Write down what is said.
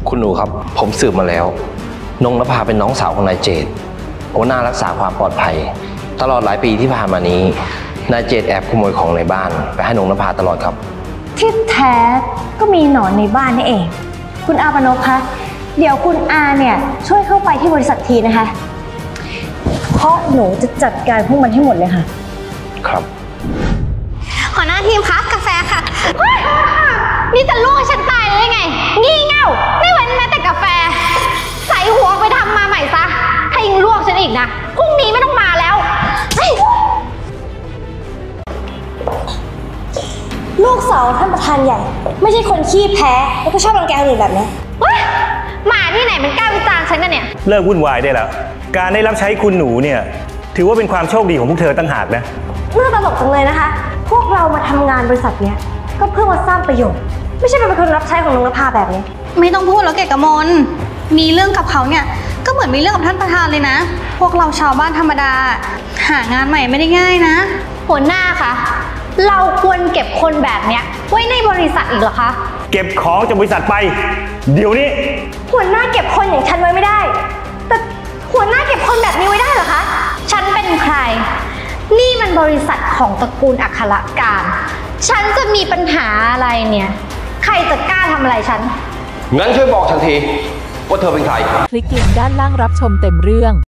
คุณหนูครับผมสืบมาแล้วนงนภาเป็นน้องสาวของนายเจตหัวหน้ารักษาความปลอดภัยตลอดหลายปีที่ผ่านมานี้นายเจตแอบขโมยของในบ้านไปให้นงนภาตลอดครับที่แท้ก็มีหนอนในบ้านนี่เองคุณอาปนพคะเดี๋ยวคุณอาเนี่ยช่วยเข้าไปที่บริษัททีนะคะเพราะหนูจะจัดการพวกมันให้หมดเลยค่ะครับหัวหน้าทีมคะกาแฟค่ะนี่จะลวกฉันตายเลยไงงี่เง่าไม่เว้นแม้แต่กาแฟใส่หัวไปทำมาใหม่ซะถ้ายิงลวกฉันอีกนะพรุ่งนี้ไม่ต้องมาแล้วลูกสาวท่านประธานใหญ่ไม่ใช่คนขี้แพ้แล้วก็ชอบรังแกคนอื่นแบบนี้หมาที่ไหนมันกล้าวิจารณ์ฉันกันเนี่ยเลิกวุ่นวายได้แล้วการได้รับใช้คุณหนูเนี่ยถือว่าเป็นความโชคดีของพวกเธอตั้งหากนะน่าตลกจังเลยนะคะพวกเรามาทำงานบริษัทเนี้ยก็เพื่อมาสร้างประโยชน์ไม่ใช่เป็นคนรับใช้ของนงนภาแบบนี้ไม่ต้องพูดแล้วเกกมลมีเรื่องกับเขาเนี่ยก็เหมือนมีเรื่องกับท่านประธานเลยนะพวกเราชาวบ้านธรรมดาหางานใหม่ไม่ได้ง่ายนะหัวหน้าคะเราควรเก็บคนแบบเนี้ยไว้ในบริษัทอีกเหรอคะเก็บของจากบริษัทไปเดี๋ยวนี้หัวหน้าเก็บคนอย่างฉันไว้ไม่ได้แต่หัวหน้าเก็บคนแบบนี้ไว้ได้เหรอคะฉันเป็นใครนี่มันบริษัทของตระกูลอัครการฉันจะมีปัญหาอะไรเนี่ยใครจะกล้าทำอะไรฉันงั้นช่วยบอกฉันทีว่าเธอเป็นใครคลิกลิงก์ด้านล่างรับชมเต็มเรื่อง